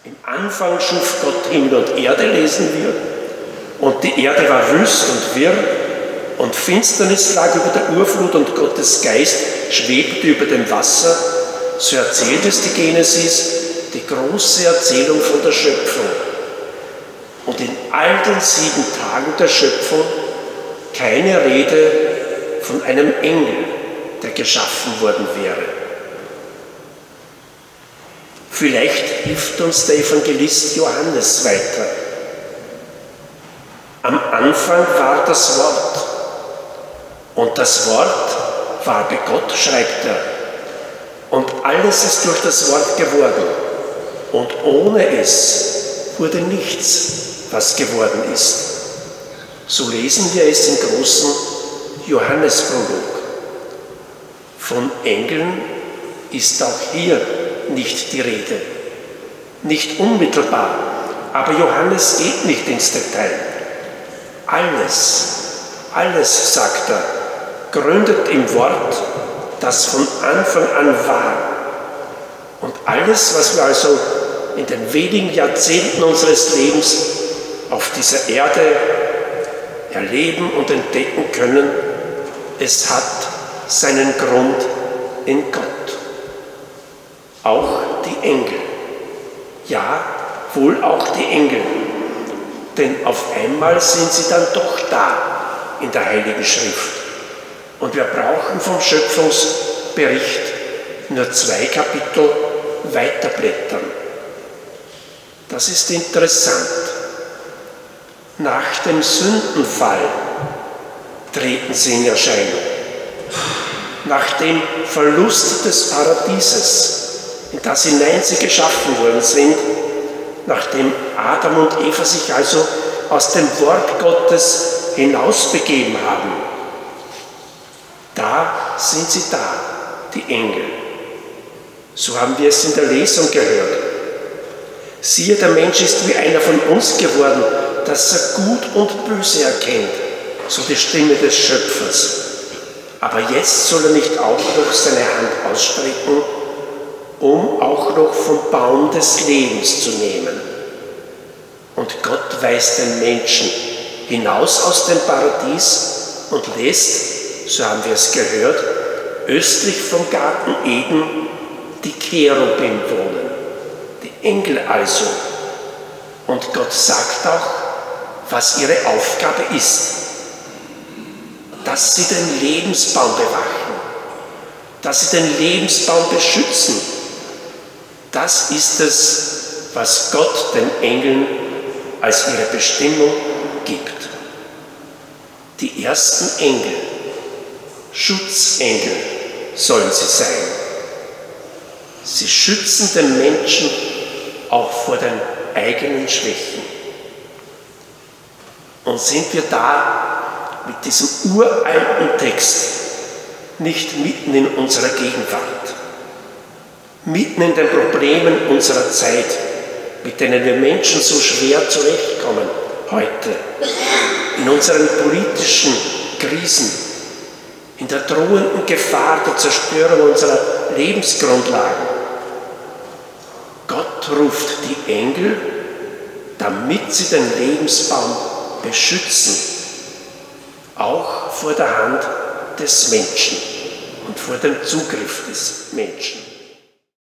Im Anfang schuf Gott Himmel und Erde, lesen wir, und die Erde war wüst und wirr, und Finsternis lag über der Urflut und Gottes Geist schwebte über dem Wasser. So erzählt es die Genesis, die große Erzählung von der Schöpfung. Und in all den 7 Tagen der Schöpfung keine Rede von einem Engel, der geschaffen worden wäre. Vielleicht hilft uns der Evangelist Johannes weiter. Am Anfang war das Wort, und das Wort war bei Gott, schreibt er. Und alles ist durch das Wort geworden. Und ohne es wurde nichts, was geworden ist. So lesen wir es im großen Johannesprolog. Von Engeln ist auch hier nicht die Rede. Nicht unmittelbar, aber Johannes geht nicht ins Detail. Alles, sagt er, gründet im Wort, das von Anfang an war. Und alles, was wir also in den wenigen Jahrzehnten unseres Lebens auf dieser Erde erleben und entdecken können, es hat seinen Grund in Gott. Auch die Engel. Ja, wohl auch die Engel. Denn auf einmal sind sie dann doch da in der Heiligen Schrift. Und wir brauchen vom Schöpfungsbericht nur 2 Kapitel weiterblättern. Das ist interessant. Nach dem Sündenfall treten sie in Erscheinung. Nach dem Verlust des Paradieses, in das hinein sie geschaffen worden sind, nachdem Adam und Eva sich also aus dem Wort Gottes hinausbegeben haben, da sind sie da, die Engel. So haben wir es in der Lesung gehört. Siehe, der Mensch ist wie einer von uns geworden, dass er Gut und Böse erkennt, so die Stimme des Schöpfers. Aber jetzt soll er nicht auch noch seine Hand ausstrecken, um auch noch vom Baum des Lebens zu nehmen. Und Gott weist den Menschen hinaus aus dem Paradies und lässt, so haben wir es gehört, östlich vom Garten Eden die Cherubim wohnen, die Engel also. Und Gott sagt auch, was ihre Aufgabe ist, dass sie den Lebensbaum bewachen, dass sie den Lebensbaum beschützen. Das ist es, was Gott den Engeln als ihre Bestimmung gibt. Die ersten Engel, Schutzengel sollen sie sein. Sie schützen den Menschen auch vor den eigenen Schwächen. Und sind wir da mit diesem uralten Text nicht mitten in unserer Gegenwart, mitten in den Problemen unserer Zeit, mit denen wir Menschen so schwer zurechtkommen heute, in unseren politischen Krisen, in der drohenden Gefahr der Zerstörung unserer Lebensgrundlagen. Gott ruft die Engel, damit sie den Lebensbaum beschützen, auch vor der Hand des Menschen und vor dem Zugriff des Menschen.